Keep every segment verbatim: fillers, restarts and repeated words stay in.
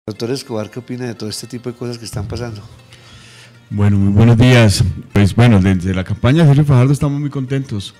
Doctor Escobar, ¿qué opina de todo este tipo de cosas que están pasando? Bueno, muy buenos días. Pues bueno, desde la campaña de Sergio Fajardo estamos muy contentos.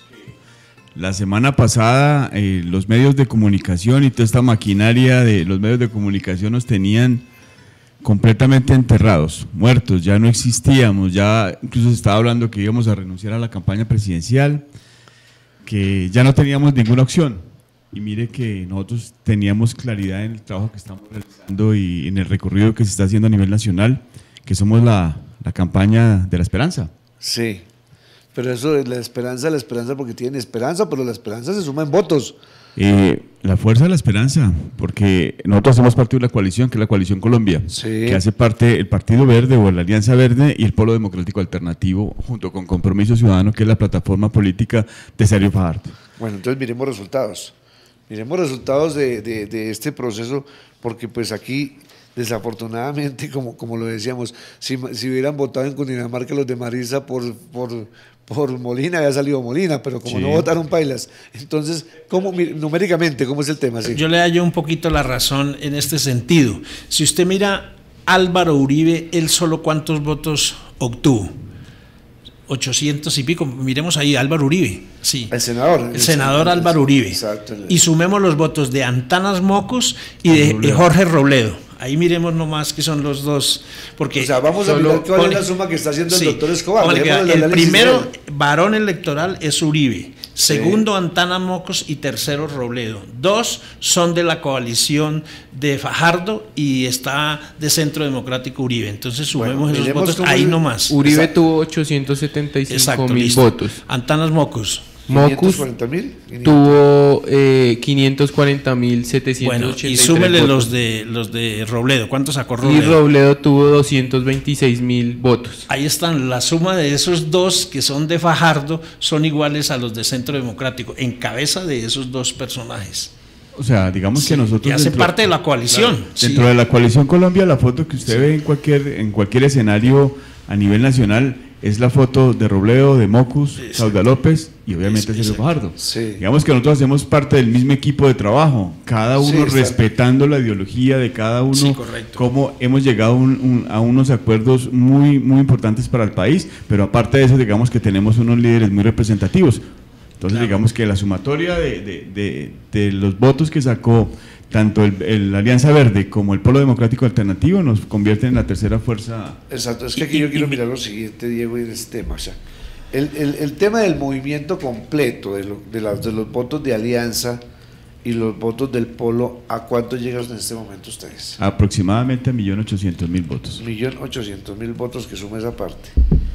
La semana pasada eh, los medios de comunicación y toda esta maquinaria de los medios de comunicación nos tenían completamente enterrados, muertos, ya no existíamos, ya incluso se estaba hablando que íbamos a renunciar a la campaña presidencial, que ya no teníamos ninguna opción. Y mire que nosotros teníamos claridad en el trabajo que estamos realizando y en el recorrido que se está haciendo a nivel nacional, que somos la, la campaña de la esperanza. Sí, pero eso es la esperanza, la esperanza porque tienen esperanza, pero la esperanza se suma en votos. Eh, la fuerza de la esperanza, porque nosotros hacemos parte de una coalición, que es la Coalición Colombia, sí, que hace parte el Partido Verde o la Alianza Verde y el Polo Democrático Alternativo, junto con Compromiso Ciudadano, que es la plataforma política de Sergio Fajardo. Bueno, entonces miremos resultados. Miremos resultados de, de, de este proceso, porque pues aquí, desafortunadamente, como, como lo decíamos, si, si hubieran votado en Cundinamarca los de Marisa por, por, por Molina, había salido Molina, pero como sí, no votaron pailas. Entonces, ¿cómo, numéricamente, cómo es el tema? Sí. Yo le hallo un poquito la razón en este sentido. Si usted mira Álvaro Uribe, él solo ¿cuántos votos obtuvo? ochocientos y pico, miremos ahí, Álvaro Uribe, sí. El senador. El, el senador el, Álvaro Uribe. Exacto. Y sumemos los votos de Antanas Mocos y de Robledo. Jorge Robledo. Ahí miremos nomás que son los dos. Porque o sea, vamos a mirar cuál es la suma que está haciendo el sí, doctor Escobar. El, el primero varón electoral es Uribe, segundo sí, Antanas Mocos y tercero Robledo. Dos son de la coalición de Fajardo y está de Centro Democrático Uribe. Entonces sumemos bueno, esos votos ahí el, nomás. Uribe Exacto. tuvo ochocientos setenta y cinco mil votos. Antanas Mocos. Mocus tuvo eh, quinientos cuarenta mil setecientos ochenta y tres bueno, y súmele votos. los de los de Robledo. ¿Cuántos sacó Robledo? Y Robledo tuvo doscientos veintiséis mil votos. Ahí están, la suma de esos dos que son de Fajardo son iguales a los de Centro Democrático, en cabeza de esos dos personajes. O sea, digamos sí, que nosotros... Que hace dentro, parte de la coalición. Claro, dentro sí. de la coalición Colombia, la foto que usted sí. ve en cualquier, en cualquier escenario a nivel nacional es la foto de Robledo, de Mocus, Sauda López y obviamente Sergio Fajardo. Sí. Digamos que nosotros hacemos parte del mismo equipo de trabajo, cada uno sí, respetando la ideología de cada uno, sí, cómo hemos llegado un, un, a unos acuerdos muy, muy importantes para el país, pero aparte de eso, digamos que tenemos unos líderes muy representativos. Entonces, claro, digamos que la sumatoria de, de, de, de los votos que sacó tanto el, el Alianza Verde como el Polo Democrático Alternativo nos convierte en la tercera fuerza. Exacto, es que aquí yo quiero mirar lo siguiente, Diego, y en este tema. O sea, el, el, el tema del movimiento completo de, lo, de, la, de los votos de Alianza y los votos del Polo, ¿a cuánto llegan en este momento ustedes? Aproximadamente a un millón ochocientos mil votos. un millón ochocientos mil votos que suma esa parte.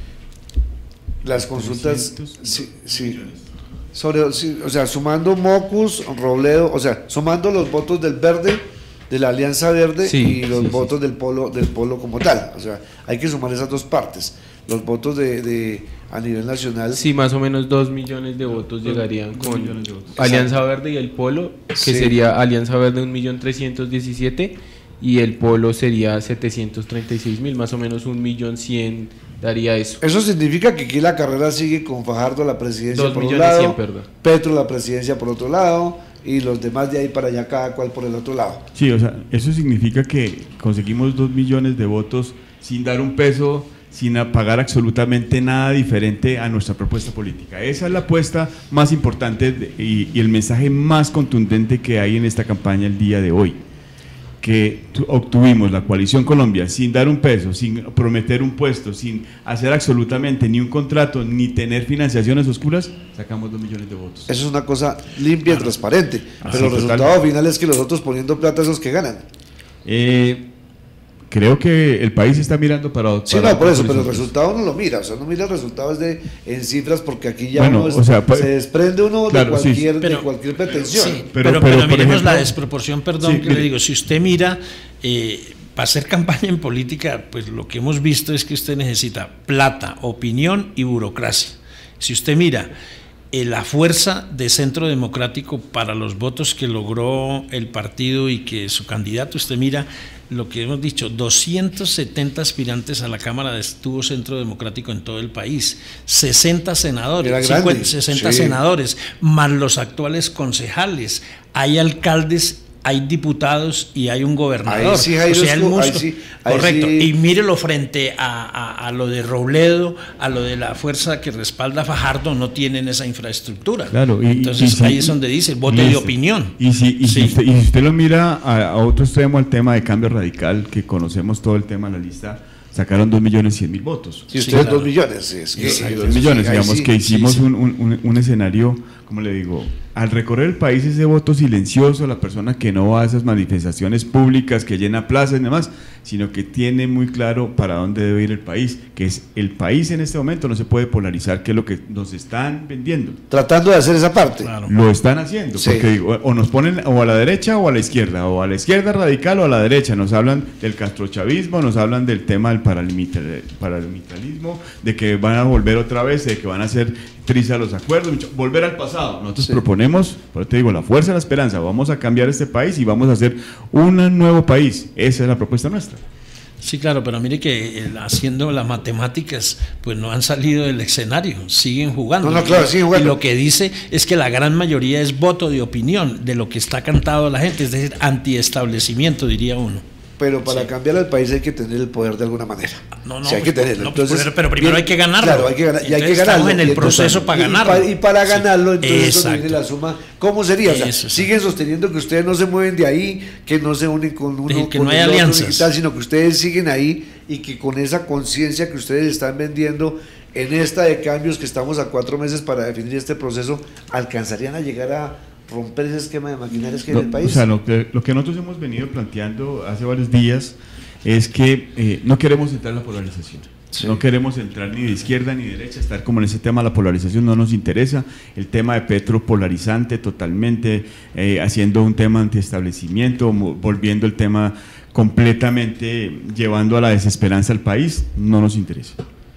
Las consultas, sí, sí. Sobre, o sea, sumando Mocus, Robledo, o sea, sumando los votos del Verde, de la Alianza Verde sí, y los sí, votos sí. del polo del polo como tal, o sea, hay que sumar esas dos partes, los votos de, de a nivel nacional. Sí, más o menos dos millones de votos dos, llegarían con votos. Alianza Verde y el Polo, que sí. sería Alianza Verde un millón trescientos diecisiete y el Polo sería setecientos treinta y seis mil, más o menos un millón cien daría eso. Eso significa que aquí la carrera sigue con Fajardo la presidencia por un lado, cien, Petro la presidencia por otro lado y los demás de ahí para allá cada cual por el otro lado. Sí, o sea, eso significa que conseguimos dos millones de votos sin dar un peso, sin pagar absolutamente nada diferente a nuestra propuesta política. Esa es la apuesta más importante de, y, y el mensaje más contundente que hay en esta campaña el día de hoy. Que obtuvimos la Coalición Colombia sin dar un peso, sin prometer un puesto, sin hacer absolutamente ni un contrato, ni tener financiaciones oscuras, sacamos dos millones de votos. Eso es una cosa limpia y transparente, ah, pero sí, el resultado total. final es que los otros poniendo plata esos que ganan. Eh, creo que el país está mirando para otro. Sí, para no, por eso, pero el resultado no lo mira, o sea, no mira el resultado es de, en cifras, porque aquí ya bueno, uno es, o sea, pues, se desprende uno claro, de, cualquier, sí, pero, de cualquier pretensión. Sí, pero, pero, pero, pero miremos ejemplo, la desproporción, perdón, sí, que mire, le digo, si usted mira, eh, para hacer campaña en política, pues lo que hemos visto es que usted necesita plata, opinión y burocracia. Si usted mira eh, la fuerza de Centro Democrático para los votos que logró el partido y que su candidato, usted mira lo que hemos dicho, doscientos setenta aspirantes a la Cámara tuvo Centro Democrático en todo el país, sesenta senadores, cincuenta, sesenta sí. senadores, más los actuales concejales. Hay alcaldes hay diputados y hay un gobernador. Ahí sí, Jairo, o sea, el músculo, ahí sí, ahí correcto. Sí. Y mírelo frente a, a, a lo de Robledo, a lo de la fuerza que respalda a Fajardo, no tienen esa infraestructura. Claro, y, entonces y, ahí y, es donde dice el voto listo. de opinión. Y si, y, sí. si usted, y si usted lo mira a, a otro extremo, al tema de cambio radical, que conocemos todo el tema de la lista, sacaron dos millones cien mil votos. Sí, ustedes dos millones. Es que, sí, dos millones, digamos sí, que hicimos sí, sí. Un, un, un escenario, como le digo, al recorrer el país ese voto silencioso, la persona que no va a esas manifestaciones públicas, que llena plazas y demás, sino que tiene muy claro para dónde debe ir el país, que es el país en este momento no se puede polarizar, que es lo que nos están vendiendo. Tratando de hacer esa parte. Claro. Lo están haciendo, sí. Porque digo, o nos ponen o a la derecha o a la izquierda, o a la izquierda radical o a la derecha, nos hablan del castrochavismo, nos hablan del tema del paramilitarismo, de que van a volver otra vez, de que van a hacer triza los acuerdos, volver al pasado. Nosotros sí. proponemos, por te digo, la fuerza de la esperanza, vamos a cambiar este país y vamos a hacer un nuevo país. Esa es la propuesta nuestra. Sí, claro, pero mire que eh, haciendo las matemáticas, pues no han salido del escenario, siguen jugando. No, no, claro, siguen jugando. Y lo que dice es que la gran mayoría es voto de opinión de lo que está cantado la gente, es decir, antiestablecimiento, diría uno. Pero para sí. cambiar al país hay que tener el poder de alguna manera. No, no, o sea, hay que tenerlo. No, entonces, poder, pero primero bien, hay que ganarlo. Claro, hay que ganar, y hay que ganarlo. Estamos en el entonces, proceso para ganarlo. Y para, y para ganarlo, entonces Exacto. viene la suma. ¿Cómo sería? O sea, Eso, sí. siguen sosteniendo que ustedes no se mueven de ahí, que no se unen con uno, que con no hay el alianzas. otro y tal, sino que ustedes siguen ahí y que con esa conciencia que ustedes están vendiendo en esta de cambios que estamos a cuatro meses para definir este proceso, alcanzarían a llegar a romper ese esquema de maquinarias que hay no, en el país. O sea, lo que, lo que nosotros hemos venido planteando hace varios días es que eh, no queremos entrar en la polarización. Sí. No queremos entrar ni de izquierda ni de derecha, estar como en ese tema de la polarización no nos interesa. El tema de Petro polarizante totalmente, eh, haciendo un tema antiestablecimiento, volviendo el tema completamente, llevando a la desesperanza al país, no nos interesa.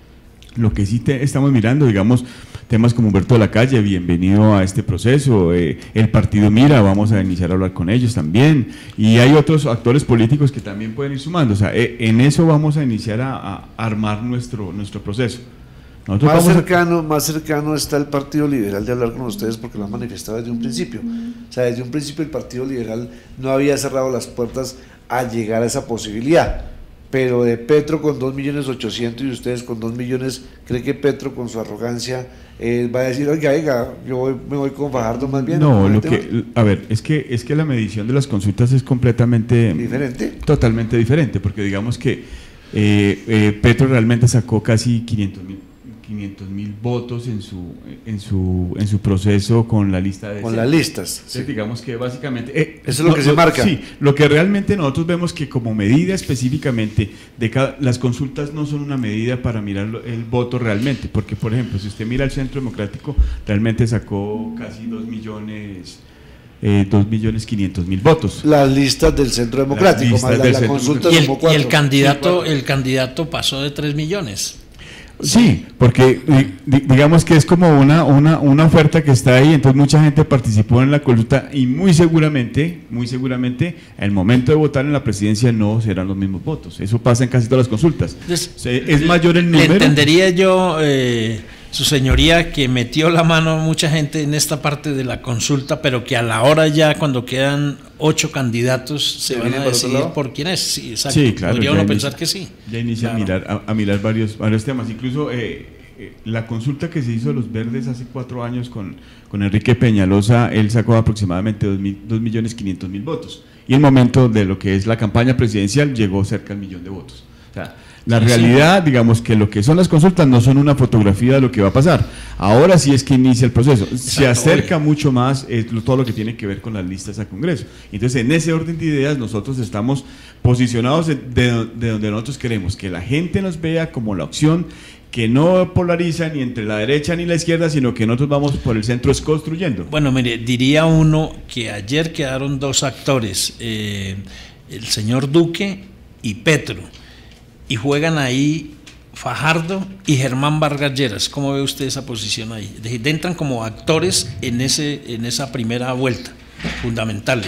Lo que sí te, estamos mirando, digamos, temas como Humberto de la Calle, bienvenido a este proceso, eh, el partido Mira, vamos a iniciar a hablar con ellos también, y hay otros actores políticos que también pueden ir sumando, o sea, eh, en eso vamos a iniciar a, a armar nuestro, nuestro proceso. Nosotros más, cercano, a... más cercano está el Partido Liberal de hablar con ustedes porque lo han manifestado desde un principio, o sea, desde un principio el Partido Liberal no había cerrado las puertas a llegar a esa posibilidad. Pero de Petro con dos millones ochocientos y ustedes con dos millones, ¿cree que Petro con su arrogancia eh, va a decir, oiga, oiga, yo voy, me voy con Fajardo más bien? No, lo que, a ver, es que, es que la medición de las consultas es completamente… ¿Diferente? Totalmente diferente, porque digamos que eh, eh, Petro realmente sacó casi quinientos mil votos en su, en, su, en su proceso con la lista de… Con las listas. Sí. Digamos que básicamente… Eh, Eso es lo que se marca. Sí, lo que realmente nosotros vemos que como medida específicamente, de cada, las consultas no son una medida para mirar el voto realmente, porque por ejemplo, si usted mira el Centro Democrático, realmente sacó casi dos millones… Eh, dos millones quinientos mil votos. Las listas del Centro Democrático, más la, la consulta y el, como cuatro. Y el candidato, sí, el candidato pasó de tres millones. Sí, porque digamos que es como una, una, una oferta que está ahí, entonces mucha gente participó en la consulta y muy seguramente, muy seguramente, al momento de votar en la presidencia no serán los mismos votos. Eso pasa en casi todas las consultas. Entonces, o sea, es mayor el número. Le entendería yo, eh, su señoría, que metió la mano mucha gente en esta parte de la consulta, pero que a la hora ya, cuando quedan ocho candidatos, se van a decidir por quién es. Sí, exacto. Sí, claro. Podría uno inicia, pensar que sí. Ya inicia claro. a mirar, a, a mirar varios, varios temas. Incluso eh, eh, la consulta que se hizo de los Verdes hace cuatro años con, con Enrique Peñalosa, él sacó aproximadamente dos millones quinientos mil votos. Y el momento de lo que es la campaña presidencial llegó cerca al millón de votos. O sea, la sí, realidad, sí. digamos que lo que son las consultas no son una fotografía de lo que va a pasar. Ahora sí es que inicia el proceso. Exacto, se acerca oye. mucho más eh, todo lo que tiene que ver con las listas a Congreso. Entonces, en ese orden de ideas, nosotros estamos posicionados de, de, de donde nosotros queremos, que la gente nos vea como la opción que no polariza ni entre la derecha ni la izquierda, sino que nosotros vamos por el centro es construyendo. Bueno, mire, diría uno que ayer quedaron dos actores, eh, el señor Duque y Petro, y juegan ahí Fajardo y Germán Vargas Lleras. ¿Cómo ve usted esa posición ahí? Es decir, entran como actores en, ese, en esa primera vuelta, fundamentales.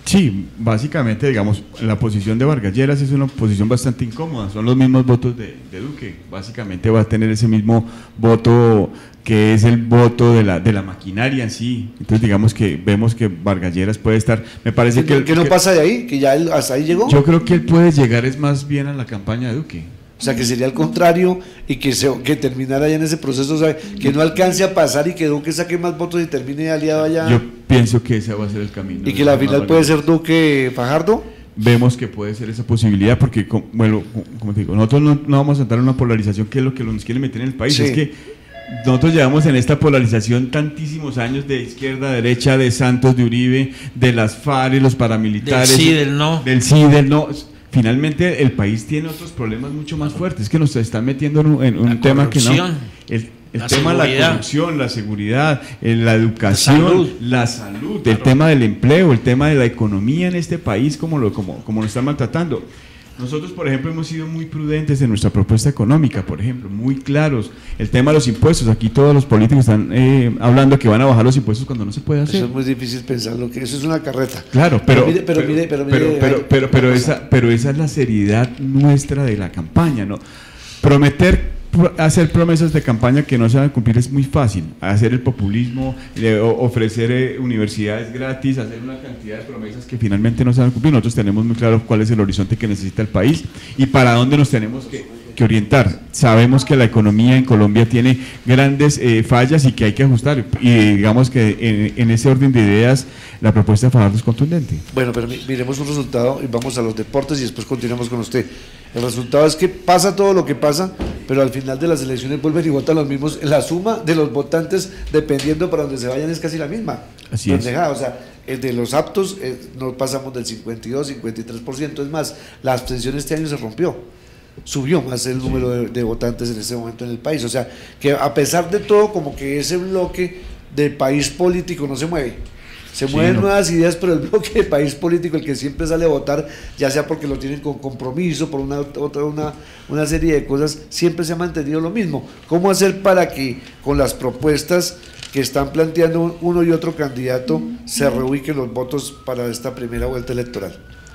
Sí, básicamente, digamos, la posición de Vargas Lleras es una posición bastante incómoda, son los mismos votos de, de Duque, básicamente va a tener ese mismo voto que es el voto de la de la maquinaria en sí, entonces digamos que vemos que Vargas Lleras puede estar, me parece que... ¿Qué no que, pasa de ahí? ¿Que ya él hasta ahí llegó? Yo creo que él puede llegar es más bien a la campaña de Duque. O sea, que sería al contrario y que se que terminara ya en ese proceso, o sea, que no alcance a pasar y que Duque saque más votos y termine aliado allá. Yo pienso que ese va a ser el camino. ¿Y que la final puede ser Duque-Fajardo? Vemos que puede ser esa posibilidad porque, bueno, como te digo, nosotros no, no vamos a entrar en una polarización que es lo que nos quiere meter en el país, sí. Es que nosotros llevamos en esta polarización tantísimos años de izquierda, derecha, de Santos, de Uribe, de las FARC, los paramilitares. Del sí, del no. Del sí, del no. Finalmente el país tiene otros problemas mucho más fuertes, que nos están metiendo en un, en un tema que no, el, el tema de la corrupción, la seguridad, la educación, la salud, la salud claro. El tema del empleo, el tema de la economía en este país, como lo, como, como lo están maltratando. Nosotros, por ejemplo, hemos sido muy prudentes en nuestra propuesta económica, por ejemplo, muy claros. El tema de los impuestos, aquí todos los políticos están eh, hablando que van a bajar los impuestos cuando no se puede hacer. Eso es muy difícil pensarlo, que eso es una carreta. Claro, pero pero mire, pero, pero, mire, pero, mire, pero, pero, pero, pero, esa, pero esa es la seriedad nuestra de la campaña, ¿no? Prometer hacer promesas de campaña que no se van a cumplir es muy fácil, hacer el populismo, eh, ofrecer eh, universidades gratis, hacer una cantidad de promesas que finalmente no se van a cumplir. Nosotros tenemos muy claro cuál es el horizonte que necesita el país y para dónde nos tenemos que, que orientar. Sabemos que la economía en Colombia tiene grandes eh, fallas y que hay que ajustar, y digamos que en, en ese orden de ideas la propuesta de Fajardo es contundente. Bueno, pero miremos un resultado y vamos a los deportes y después continuamos con usted. El resultado es que pasa todo lo que pasa, pero al final de las elecciones vuelven y votan los mismos. La suma de los votantes, dependiendo para donde se vayan, es casi la misma. Así es. O sea, de los aptos eh, no pasamos del cincuenta y dos, cincuenta y tres por ciento. Es más, la abstención este año se rompió. Subió más el número de, de votantes en este momento en el país. O sea, que a pesar de todo, como que ese bloque del país político no se mueve. Se mueven sí, no. nuevas ideas, pero el bloque de país político, el que siempre sale a votar, ya sea porque lo tienen con compromiso, por una otra una, una serie de cosas, siempre se ha mantenido lo mismo. ¿Cómo hacer para que con las propuestas que están planteando uno y otro candidato se reubiquen los votos para esta primera vuelta electoral?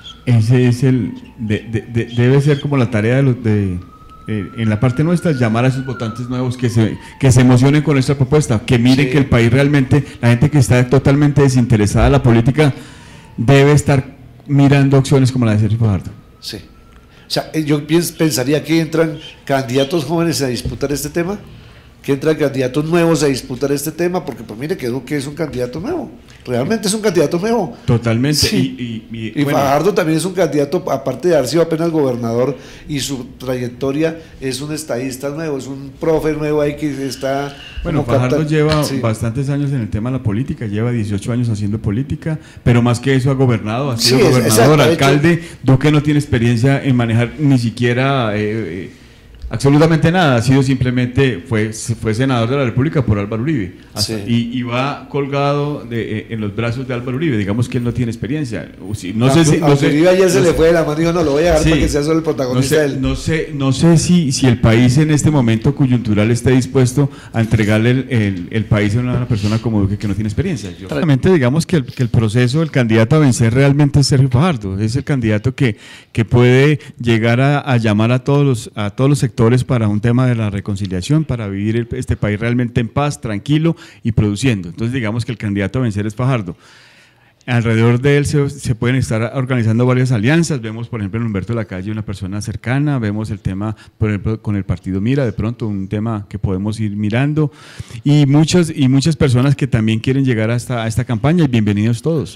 Ese es el de, de, de, debe ser como la tarea de los de Eh, en la parte nuestra, llamar a esos votantes nuevos que se, que se emocionen con nuestra propuesta, que miren sí. que el país realmente, la gente que está totalmente desinteresada en la política, debe estar mirando opciones como la de Sergio Fajardo. Sí. O sea, yo pensaría que entran candidatos jóvenes a disputar este tema, que entran candidatos nuevos a disputar este tema, porque pues mire que Duque es un candidato nuevo, realmente es un candidato nuevo. Totalmente. Sí. Y, y, y, y bueno. Fajardo también es un candidato, aparte de haber sido apenas gobernador, y su trayectoria es un estadista nuevo, es un profe nuevo ahí que está... Bueno, Fajardo capta, lleva sí. bastantes años en el tema de la política, lleva dieciocho años haciendo política, pero más que eso ha gobernado, ha sido sí, gobernador, es, alcalde. Hecho, Duque no tiene experiencia en manejar ni siquiera... Eh, eh, absolutamente nada, ha sido simplemente, fue, fue senador de la República por Álvaro Uribe, hasta, sí. y, y va colgado de, en los brazos de Álvaro Uribe, digamos que él no tiene experiencia. No a, sé si, a no sé, Uribe ayer no se sé, le fue de la mano, dijo no, lo voy a dejar sí, para que sea solo el protagonista. No sé, él. no sé, no sé si, si el país en este momento coyuntural está dispuesto a entregarle el, el, el país a una persona como Duque que no tiene experiencia. Yo, realmente digamos que el, que el proceso, el candidato a vencer realmente es Sergio Fajardo, es el candidato que, que puede llegar a, a llamar a todos los, a todos los sectores para un tema de la reconciliación, para vivir el, este país realmente en paz, tranquilo y produciendo. Entonces digamos que el candidato a vencer es Fajardo. Alrededor de él se, se pueden estar organizando varias alianzas, vemos por ejemplo en Humberto Lacalle una persona cercana, vemos el tema por ejemplo con el partido Mira, de pronto un tema que podemos ir mirando, y muchas, y muchas personas que también quieren llegar a esta, a esta campaña, y bienvenidos todos.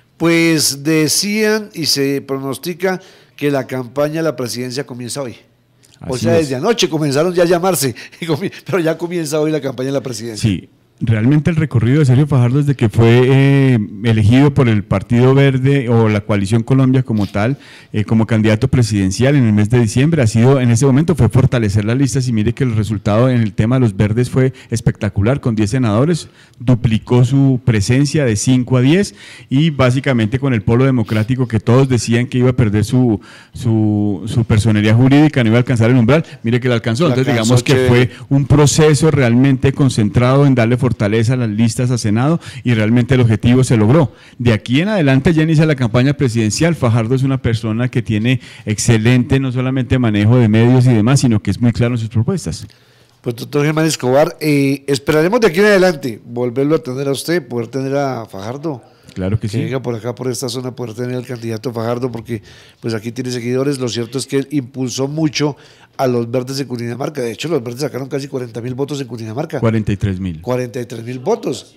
Pues decían y se pronostica que la campaña a la presidencia comienza hoy. O sea, desde anoche comenzaron ya a llamarse, pero ya comienza hoy la campaña de la presidencia. Sí, realmente el recorrido de Sergio Fajardo desde que fue eh, elegido por el Partido Verde o la Coalición Colombia como tal, eh, como candidato presidencial en el mes de diciembre, ha sido, en ese momento fue fortalecer las listas, y mire que el resultado en el tema de los verdes fue espectacular, con diez senadores, duplicó su presencia de cinco a diez, y básicamente con el polo democrático que todos decían que iba a perder su, su, su personería jurídica, no iba a alcanzar el umbral, mire que la alcanzó. Entonces digamos que fue un proceso realmente concentrado en darle fortaleza las listas a Senado y realmente el objetivo se logró. De aquí en adelante ya inicia la campaña presidencial. Fajardo es una persona que tiene excelente no solamente manejo de medios y demás, sino que es muy claro en sus propuestas. Pues doctor Germán Escobar, eh, esperaremos de aquí en adelante volverlo a tener a usted, poder tener a Fajardo. Claro que, que sí. Que venga por acá, por esta zona, poder tener al candidato Fajardo, porque pues aquí tiene seguidores. Lo cierto es que él impulsó mucho a los verdes de Cundinamarca. De hecho, los verdes sacaron casi cuarenta mil votos en Cundinamarca. cuarenta y tres mil. cuarenta y tres mil votos.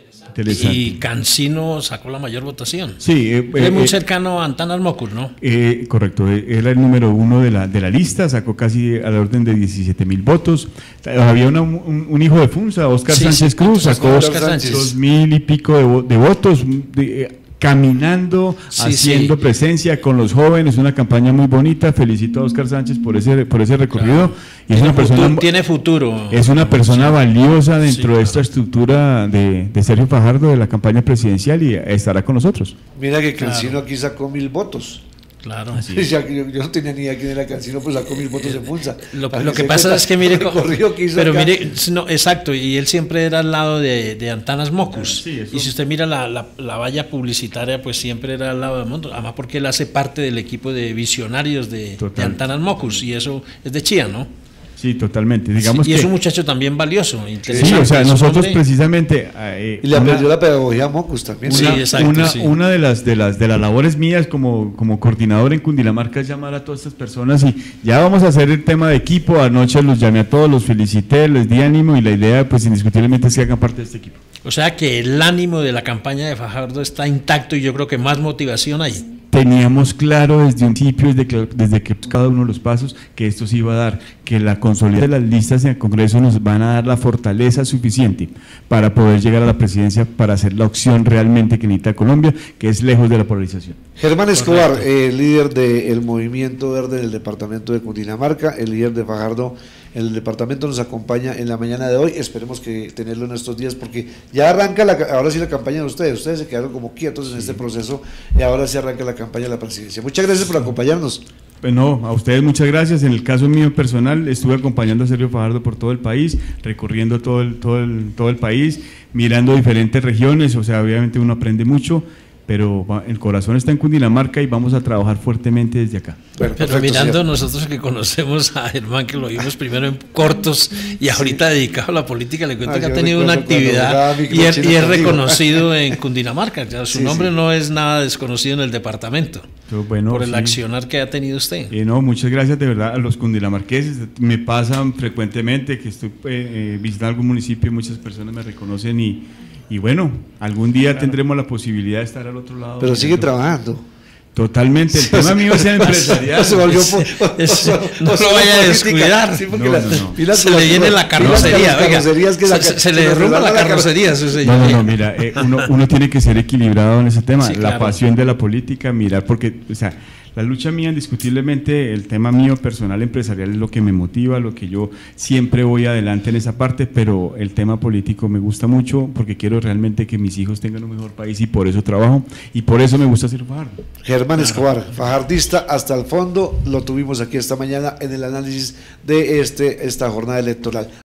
Y Cancino sacó la mayor votación. Sí, eh, es eh, muy eh, cercano a Antanas Mocus, ¿no? Eh, correcto, él era el número uno de la, de la lista, sacó casi a la orden de diecisiete mil votos. Había una, un, un hijo de Funza, Óscar sí, Sánchez sí, Cruz, sacó dos mil y pico de, de votos. De, eh, caminando, sí, haciendo sí. presencia con los jóvenes, una campaña muy bonita. Felicito a Óscar Sánchez por ese por ese recorrido. Claro. Y es una persona futuro, tiene futuro. Es una persona sí. valiosa dentro sí, claro. de esta estructura de, de Sergio Fajardo de la campaña presidencial y estará con nosotros. Mira que Cancino claro. aquí sacó mil votos. Claro. Así es. yo, yo no tenía ni idea quién era Cancino, pues sacó mil votos en Funza. Lo, lo que pasa es que mire, que pero acá. mire, no, exacto, y él siempre era al lado de, de Antanas Mocus. Sí, y si usted mira la, la, la valla publicitaria, pues siempre era al lado del mundo, además porque él hace parte del equipo de visionarios de, de Antanas Mocus, y eso es de Chía, ¿no? Sí, totalmente. Digamos sí, y que, es un muchacho también valioso. Sí, o sea, nosotros hombre. precisamente... Eh, y le aprendió la pedagogía a Mocus también. Una, sí, exacto, una, sí. una de las de las de las labores mías como, como coordinador en Cundinamarca es llamar a todas estas personas y ya vamos a hacer el tema de equipo. Anoche los llamé a todos, los felicité, les di ánimo y la idea pues indiscutiblemente es que hagan parte de este equipo. O sea que el ánimo de la campaña de Fajardo está intacto y yo creo que más motivación hay. Teníamos claro desde un principio, desde que, desde que cada uno de los pasos, que esto se iba a dar, que la consolidación de las listas en el Congreso nos van a dar la fortaleza suficiente para poder llegar a la presidencia, para hacer la opción realmente que necesita Colombia, que es lejos de la polarización. Germán Escobar, eh, líder del Movimiento Verde del departamento de Cundinamarca, el líder de Fajardo en el departamento, nos acompaña en la mañana de hoy. Esperemos que tenerlo en estos días, porque ya arranca la, ahora sí la campaña de ustedes. Ustedes se quedaron como quietos en este proceso y ahora sí arranca la campaña de la presidencia. Muchas gracias por acompañarnos. Pues no, a ustedes muchas gracias. En el caso mío personal, estuve acompañando a Sergio Fajardo por todo el país, recorriendo todo el, todo el, todo el país, mirando diferentes regiones. O sea, obviamente uno aprende mucho, pero el corazón está en Cundinamarca y vamos a trabajar fuertemente desde acá. Bueno, pero perfecto, mirando señor. Nosotros que conocemos a Germán, que lo vimos primero en cortos y ahorita sí. dedicado a la política, le cuento ah, que ha tenido una actividad y es, y es reconocido en Cundinamarca. Ya, su sí, nombre sí. no es nada desconocido en el departamento. Bueno, por el sí. accionar que ha tenido usted. Eh, no, muchas gracias de verdad a los cundinamarqueses. Me pasan frecuentemente que estoy eh, visitando algún municipio y muchas personas me reconocen y Y bueno, algún día claro. tendremos la posibilidad de estar al otro lado. Pero sigue trabajando. Totalmente, el sí, tema mío es el empresarial. Se volvió es, es, no lo vaya a descuidar. Sí, no, las, no, no. Se le viene la carrocería. Oiga, que se, se, se le derrumba la carrocería. carrocería no, no, no, mira, eh, uno, uno tiene que ser equilibrado en ese tema. Sí, la claro. pasión de la política, mirar, porque, o sea, la lucha mía, indiscutiblemente, el tema mío personal empresarial es lo que me motiva, lo que yo siempre voy adelante en esa parte, pero el tema político me gusta mucho porque quiero realmente que mis hijos tengan un mejor país y por eso trabajo y por eso me gusta ser Fajardo. Germán Escobar, fajardista hasta el fondo, lo tuvimos aquí esta mañana en el análisis de este, esta jornada electoral.